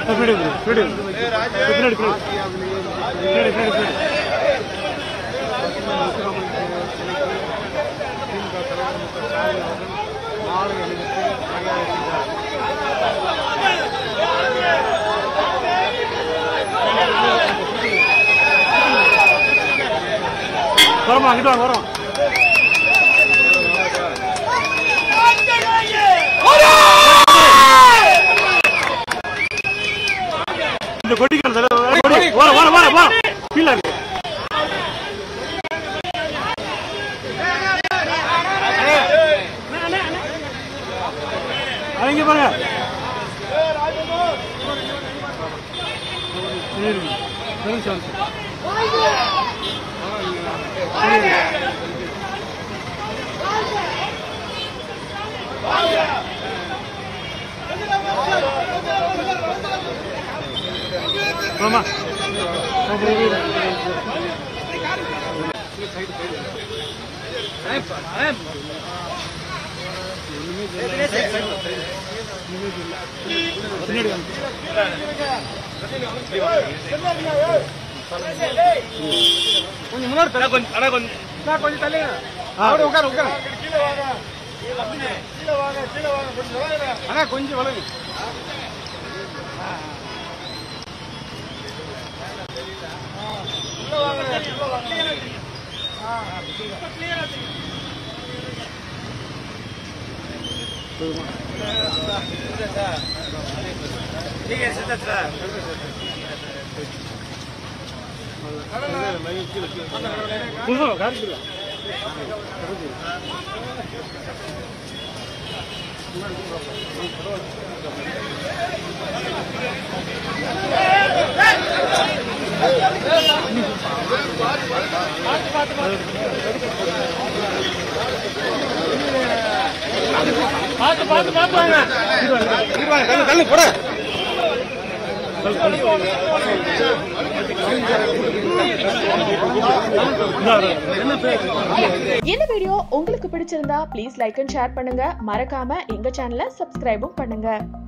வரமா அங்கிட்டு வாங்க வரோம். இந்த கொடிகள் வர வர வர வர கீழே இருக்கு. அவங்க பாருங்க Mama. கொஞ்சம் முன்னாடி தலை கொஞ்சம் அட கொஞ்சம் கொஞ்சம் தள்ளுங்க. அவரு உட்காரு உட்காரு. கீழே வாங்க. கீழே வாங்க கீழே வாங்க கொஞ்சம் வளைங்க. அண்ணா கொஞ்சம் வளைங்க. கீழே வாங்க கீழே வாங்க. கிளியரா தெரியும். ठीक है सर सर पूछो घर की பாத்து பாத்து பாப்பாங்க கண்ணு போட இந்த வீடியோ உங்களுக்கு பிடிச்சிருந்தா ப்ளீஸ் லைக் அண்ட் ஷேர் பண்ணுங்க. மறக்காம எங்க சேனலை சப்ஸ்கிரைபும் பண்ணுங்க.